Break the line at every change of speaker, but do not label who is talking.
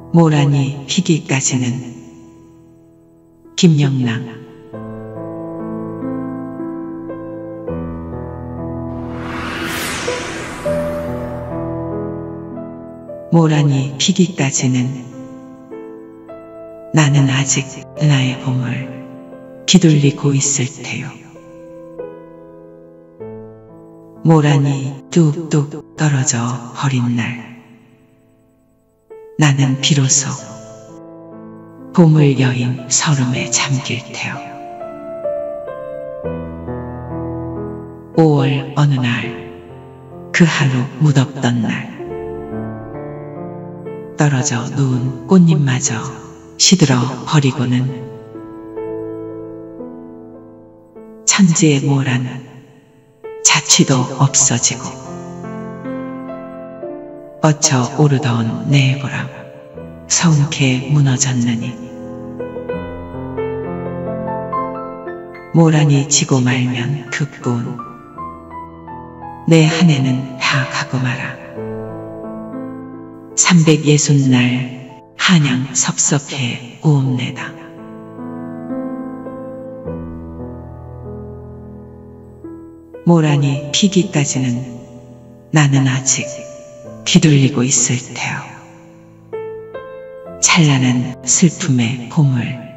모란이 피기까지는. 김영랑. 모란이 피기까지는. 나는 아직 나의 봄을 기돌리고 있을 테요. 모란이 뚝뚝 떨어져 버린 날, 나는 비로소 봄을 여인 설움에 잠길 테요. 5월 어느 날, 그 하루 무덥던 날, 떨어져 누운 꽃잎마저 시들어 버리고는 천지의 모란 자취도 없어지고, 뻗쳐 오르던 내 보람 서운케 무너졌느니, 모란이 지고 말면 그 꿈 내 한 해는 다 가고 마라. 360날 한양 섭섭해 오옵내다. 모란이 피기까지는 나는 아직 뒤돌리고 있을 테요. 찬란한 슬픔의 봄을